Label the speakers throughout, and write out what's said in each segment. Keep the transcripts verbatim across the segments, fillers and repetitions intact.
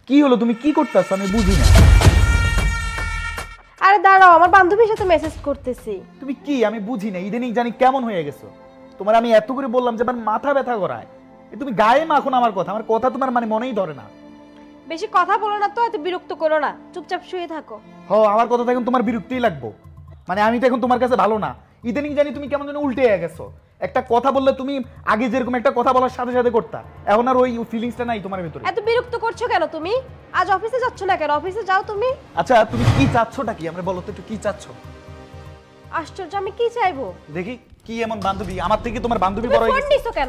Speaker 1: কি হলো, তুমি কি করতেছ আমি বুঝি না।
Speaker 2: আরে দাঁড়াও, আমার বান্ধবীর সাথে মেসেজ করতেছি।
Speaker 1: তুমি কি, আমি বুঝি না, ইদানিং জানি কেমন হয়ে গেছো। তোমার আমি এত করে বললাম যে আমার মাথা ব্যথা করায়, এ তুমি গায়ে মাখো না আমার কথা, আমার কথা তোমার মানে মনেই ধরে না।
Speaker 2: বেশি কথা বলো না তো, এত বিরক্ত করো না, চুপচাপ শুয়ে থাকো।
Speaker 1: হ, আমার কথা এখন তোমার বিরক্তিই লাগবো। মানে আমি তো এখন তোমার কাছে ভালো না। ইদানিং জানি তুমি কেমন যেন উল্টে হয়ে গেছো। একটা কথা বললে তুমি আগে যেরকম একটা কথা বলার সাথে সাথে করতা, এখন আর ওই ফিলিংসটা নাই তোমার ভিতরে।
Speaker 2: এত বিরক্ত করছো কেন তুমি? আজ অফিসে যাচ্ছ না কেন? অফিসে যাও তুমি।
Speaker 1: আচ্ছা তুমি কি চাচ্ছটা কি আমরা বলো তো, একটু কি চাচ্ছ?
Speaker 2: আশ্চর্য, আমি কি চাইবো?
Speaker 1: দেখি কি এমন বান্ধবী, আমার থেকে তোমার বান্ধবী
Speaker 2: তুমি
Speaker 1: বড় হয়ে
Speaker 2: ফোন
Speaker 1: গেছে।
Speaker 2: নিছো কেন?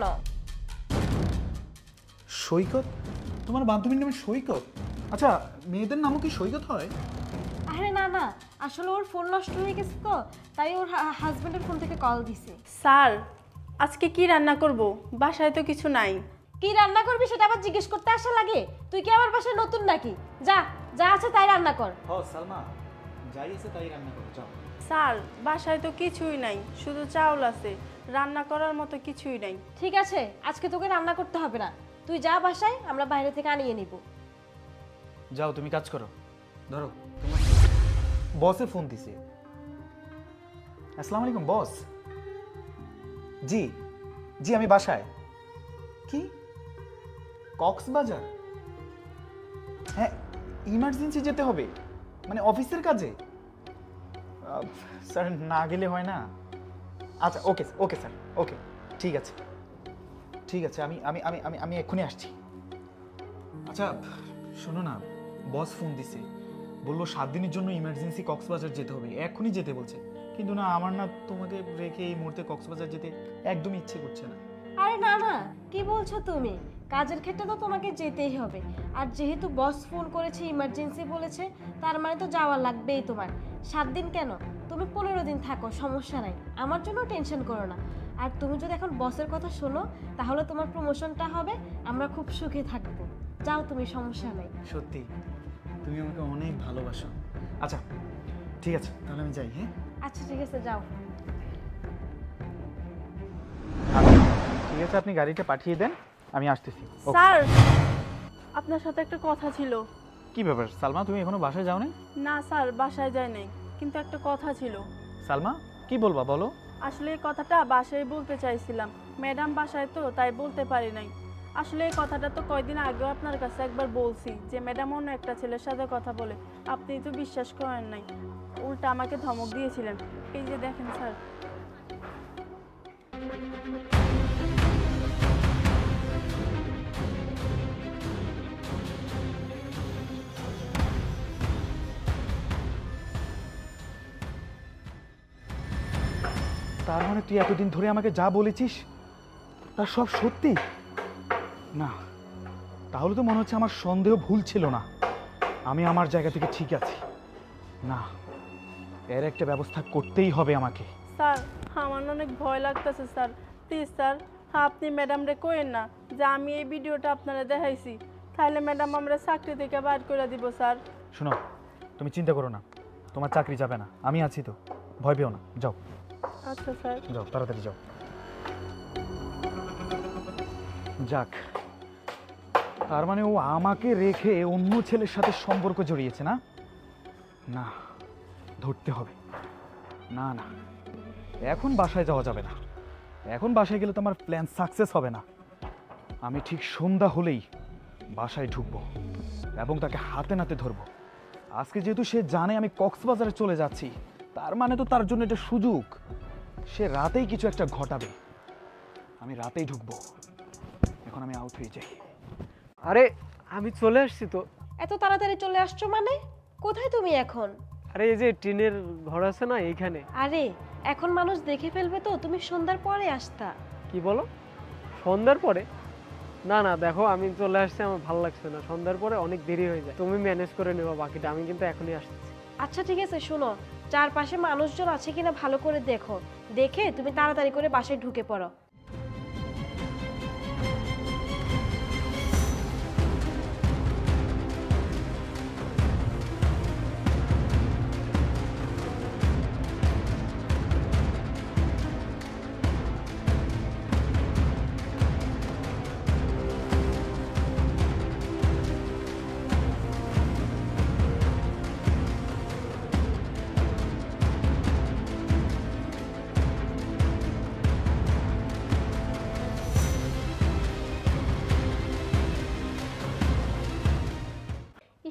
Speaker 1: সৈকত? তোমার বান্ধবীর নামে সৈকত? আচ্ছা মেয়েদের নামও কি সৈকত হয়?
Speaker 2: আরে না না, আসলে ওর ফোন নষ্ট হয়ে গেছে তো, তাই ওর হাজবেন্ডের ফোন থেকে কল দিছে।
Speaker 3: স্যার, আজকে কি রান্না করব? বাসায় তো কিছু নাই।
Speaker 2: কি রান্না করবি সেটা আবার জিজ্ঞেস করতে আসা লাগে? তুই কি আমার বাসায় নতুন নাকি? যা যা আছে তাই রান্না কর।
Speaker 1: হ্যাঁ সালমা, যাই আছে তাই রান্না করো, যাও।
Speaker 3: স্যার, বাসায় তো কিছুই নাই, শুধু চাউল আছে, রান্না করার মতো কিছুই নাই।
Speaker 2: ঠিক আছে, আজকে তোকে রান্না করতে হবে না, তুই যা বাসায়, আমরা বাইরে থেকে আনিয়ে নিব।
Speaker 1: যাও তুমি কাজ করো। ধরো তোমার বসে ফোন দিছে। আসসালামু আলাইকুম বস। জি জি আমি বাসায়। কি কক্সবাজার? হ্যাঁ ইমার্জেন্সি যেতে হবে, মানে অফিসের কাজে। আহ, স্যার না গেলে হয় না। আচ্ছা ওকে ওকে স্যার, ওকে ঠিক আছে ঠিক আছে, আমি আমি আমি আমি আমি এক্ষুনি আসছি। আচ্ছা শোনো না, বস ফোন দিছে, বললো সাত দিনের জন্য ইমার্জেন্সি কক্সবাজার যেতে হবে, এক্ষুনি যেতে বলছে। কিন্তু না, আমার না তোমাকে রেখে এই মুহূর্তে কক্সবাজার যেতে একদমই ইচ্ছে করছে না।
Speaker 2: আরে না না, কি বলছো তুমি? কাজের ক্ষেত্রে তো তোমাকে যেতেই হবে, আর যেহেতু বস ফোন করেছে, ইমার্জেন্সি বলেছে, তার মানে তো যাওয়া লাগবেই তোমার। সাত দিন কেন, তুমি পনেরো দিন থাকো, সমস্যা নাই, আমার জন্য টেনশন করো না। আর তুমি যদি এখন বসের কথা শোনো, তাহলে তোমার প্রমোশনটা হবে, আমরা খুব সুখে থাকবো। যাও তুমি, সমস্যা নাই।
Speaker 1: সত্যি তুমি আমাকে অনেক ভালোবাসো। আচ্ছা ঠিক আছে, তাহলে আমি যাই। হ্যাঁ
Speaker 2: আচ্ছা ঠিক আছে, যাও।
Speaker 1: ঠিক আছে, আপনি গাড়িটা পাঠিয়ে দেন, আমি আসতেছি। ওকে।
Speaker 3: স্যার, আপনার সাথে একটা কথা ছিল।
Speaker 1: কি ব্যাপার সালমা, তুমি এখনো বাসায় যাও নাই?
Speaker 3: না স্যার, বাসায় যাই নাই, কিন্তু একটা কথা ছিল।
Speaker 1: সালমা কি বলবা বলো।
Speaker 3: আসলে এই কথাটা বাসায় বলতে চাইছিলাম, ম্যাডাম বাসায় তো, তাই বলতে পারি নাই। আসলে এই কথাটা তো কয়দিন আগেও আপনার কাছে একবার বলছি, যে ম্যাডাম অন্য একটা ছেলের সাথে কথা বলে, আপনি তো বিশ্বাস করেন নাই, উল্টা আমাকে ধমক দিয়েছিলেন। এই যে দেখেন স্যার।
Speaker 1: তার মানে তুই এতদিন ধরে আমাকে যা বলেছিস তার সব সত্যি? না, তাহলে তো মনে হচ্ছে আমার সন্দেহ ভুল ছিল না, আমি আমার জায়গা থেকে ঠিক আছি। না, এর একটা ব্যবস্থা করতেই হবে আমাকে।
Speaker 3: স্যার, আমার অনেক ভয় লাগতেছে স্যার, প্লিজ স্যার, আপনি ম্যাডাম রে কইেন না যে আমি এই ভিডিওটা আপনারা দেখাইছি, তাহলে ম্যাডাম আমরা চাকরি থেকে বাইর করে দিব স্যার।
Speaker 1: শোনো, তুমি চিন্তা করো না, তোমার চাকরি যাবে না, আমি আছি তো, ভয় পেও না, যাও।
Speaker 3: আচ্ছা স্যার।
Speaker 1: যাও তাড়াতাড়ি যাও। যাক, তার মানে ও আমাকে রেখে অন্য ছেলের সাথে সম্পর্ক জড়িয়েছে না? না, ধরতে হবে। না না, এখন বাসায় যাওয়া যাবে না, এখন বাসায় গেলে তো আমার প্ল্যান সাকসেস হবে না। আমি ঠিক সন্ধ্যা হলেই বাসায় ঢুকবো এবং তাকে হাতে নাতে ধরবো। আজকে যেহেতু সে জানে আমি কক্সবাজারে চলে যাচ্ছি, তার মানে তো তার জন্য এটা সুযোগ, সে রাতেই কিছু একটা ঘটাবে। আমি রাতেই ঢুকবো, এখন আমি আউট হয়ে যাই।
Speaker 4: আরে আমি চলে আসছি তো।
Speaker 2: এত তাড়াতাড়ি চলে আসছো মানে? কোথায় তুমি এখন?
Speaker 4: আরে এই যে টিনের ঘর আছে না, এইখানে।
Speaker 2: আরে এখন মানুষ দেখে ফেলবে তো, তুমি সন্ধ্যার পরে আসতা।
Speaker 4: কি বলো, সন্ধ্যার পরে? না না দেখো, আমি চলে আসছি, আমার ভালো লাগছে না, সন্ধ্যার পরে অনেক দেরি হয়ে যায়, তুমি ম্যানেজ করে নেবা বাকিটা, আমি কিন্তু এখনই আসতেছি।
Speaker 2: আচ্ছা ঠিক আছে, শোনো, চারপাশে মানুষজন আছে কিনা ভালো করে দেখো, দেখে তুমি তাড়াতাড়ি করে বাসায় ঢুকে পড়ো।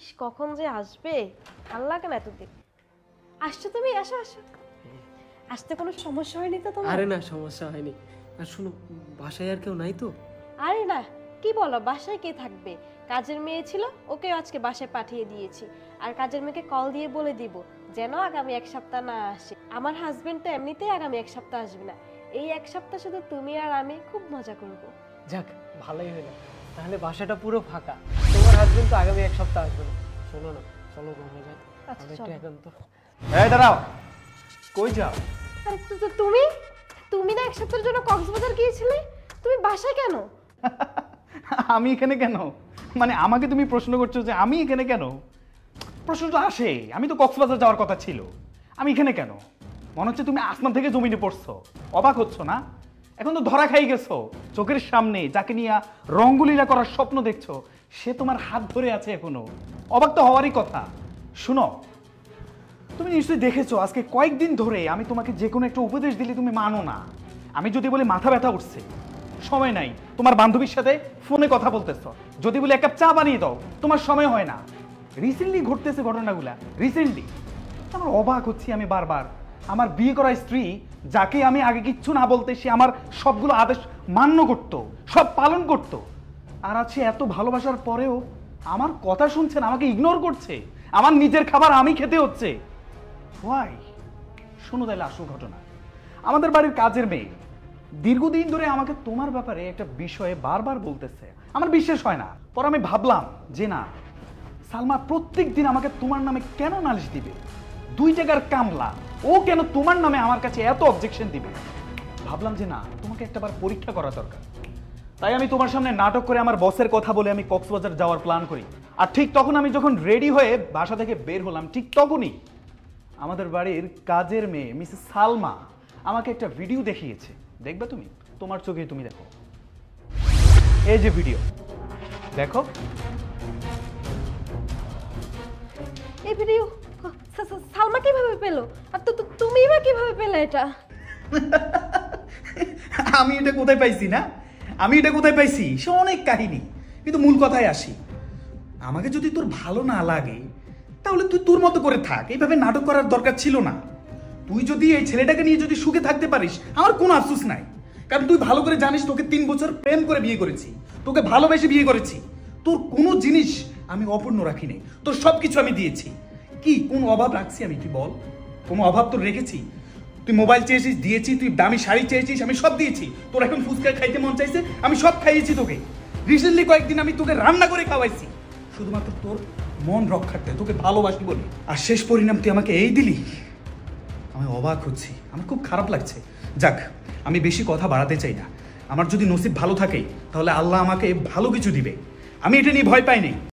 Speaker 2: ইস কখন যে আসবে, ভালো লাগে না এতদিন। আসছো তুমি, আসো আসো। আসতে কোনো সমস্যা হয়নি তো তোমার?
Speaker 4: আরে না, সমস্যা হয়নি। আর শোনো, বাসায় আর কেউ নাই তো?
Speaker 2: আরে না, কি বলো, বাসায় কে থাকবে? কাজের মেয়ে ছিল, ওকে আজকে বাসায় পাঠিয়ে দিয়েছি। আর কাজের মেয়েকে কল দিয়ে বলে দিব যেন আগামী এক সপ্তাহ না আসে। আমার হাজবেন্ড তো এমনিতেই আগামী এক সপ্তাহ আসবে না, এই এক সপ্তাহ শুধু তুমি আর আমি খুব মজা করব।
Speaker 4: যাক, ভালোই হলো, তাহলে বাসাটা পুরো ফাঁকা। তোমার হাজবেন্ড তো আগামী এক সপ্তাহ আসবে না। শোনো না, চলো ঘুমে যাই।
Speaker 2: আচ্ছা,
Speaker 4: আমি একটু
Speaker 2: চলো।
Speaker 4: একান্ত।
Speaker 1: এই দাঁড়াও, কই যাও?
Speaker 2: আরে তু- তু- তুমি তুমি না এক সপ্তাহের জন্য কক্সবাজার গিয়েছিলে, তুমি বাসায় কেন?
Speaker 1: আমি এখানে কেন? মানে আমাকে তুমি প্রশ্ন করছো যে আমি এখানে কেন? প্রশ্নটা আসে, আমি তো কক্সবাজার যাওয়ার কথা ছিল, আমি এখানে কেন? মনে হচ্ছে তুমি আসমান থেকে জমিনে পড়ছো, অবাক হচ্ছ না? এখন তো ধরা খাই গেছো, চোখের সামনে যাকে নিয়ে রঙ্গলীলা করার স্বপ্ন দেখছো সে তোমার হাত ধরে আছে এখনো, অবাক তো হওয়ারই কথা। শুনো, তুমি নিশ্চয়ই দেখেছো আজকে কয়েকদিন ধরে আমি তোমাকে যে কোনো একটা উপদেশ দিলে তুমি মানো না। আমি যদি বলি মাথা ব্যথা উঠছে, সময় নাই, তোমার বান্ধবীর সাথে ফোনে কথা বলতেছ। যদি বলি এক কাপ চা বানিয়ে দাও, তোমার সময় হয় না। রিসেন্টলি ঘটতেছে ঘটনাগুলা, রিসেন্টলি আমার অবাক হচ্ছি আমি বারবার। আমার বিয়ে করা স্ত্রী, যাকে আমি আগে কিচ্ছু না বলতে সে আমার সবগুলো আদেশ মান্য করতো, সব পালন করতো, আর আছে এত ভালোবাসার পরেও আমার কথা শুনছে না, আমাকে ইগনোর করছে। আমার নিজের খাবার আমি খেতে হচ্ছে। ওয়াই? শোনো তাহলে আসল ঘটনা। আমাদের বাড়ির কাজের মেয়ে দীর্ঘদিন ধরে আমাকে তোমার ব্যাপারে একটা বিষয়ে বারবার বলতেছে, আমার বিশ্বাস হয় না। পর আমি ভাবলাম যে না, সালমা প্রত্যেক দিন আমাকে তোমার নামে কেন নালিশ দিবে? দুই জায়গার কামলা, ও কেন তোমার নামে আমার কাছে এত অবজেকশন দিবে? ভাবলাম যে না, তোমাকে একটাবার পরীক্ষা করা দরকার। তাই আমি তোমার সামনে নাটক করে আমার বসের কথা বলে আমি কক্সবাজার যাওয়ার প্ল্যান করি। আর ঠিক তখন আমি যখন রেডি হয়ে বাসা থেকে বের হলাম, ঠিক তখনই আমাদের বাড়ির কাজের মেয়ে মিসেস সালমা আমাকে একটা ভিডিও দেখিয়েছে। দেখবে তুমি, তোমার চোখে তুমি দেখো, এই যে ভিডিও দেখো।
Speaker 2: এই ভিডিও সা- সা- সালমা কিভাবে পেলো? আর তো তো- তুমি বা কিভাবে পেলে এটা?
Speaker 1: আমি এটা কোথায় পাইছি না, আমি এটা কোথায় পাইছি সে অনেক কাহিনী, কিন্তু মূল কথায় আসি। আমাকে যদি তোর ভালো না লাগে তাহলে তুই তোর মতো করে থাক, এইভাবে নাটক করার দরকার ছিল না। তুই যদি এই ছেলেটাকে নিয়ে যদি সুখে থাকতে পারিস, আমার কোনো আফসোস নাই। কারণ তুই ভালো করে জানিস তোকে তিন বছর প্রেম করে বিয়ে করেছি, তোকে ভালোবেসে বিয়ে করেছি। তোর কোনো জিনিস আমি অপূর্ণ রাখিনি, তোর সব কিছু আমি দিয়েছি। কি কোন অভাব রাখছি আমি, কি বল? কোনো অভাব তোর রেখেছি? তুই মোবাইল চেয়েছিস, দিয়েছি। তুই দামি শাড়ি চেয়েছিস, আমি সব দিয়েছি। তোর এখন ফুচকা খাইতে মন চাইছে, আমি সব খাইয়েছি তোকে। রিসেন্টলি কয়েকদিন আমি তোকে রান্না করে খাওয়াইছি, শুধুমাত্র তোর মন রক্ষার্থে, তোকে ভালোবাসি বলি। আর শেষ পরিণাম তুই আমাকে এই দিলি। আমি অবাক হচ্ছি, আমার খুব খারাপ লাগছে। যাক, আমি বেশি কথা বাড়াতে চাই না। আমার যদি নসিব ভালো থাকে তাহলে আল্লাহ আমাকে ভালো কিছু দিবে, আমি এটা নিয়ে ভয় পাইনি।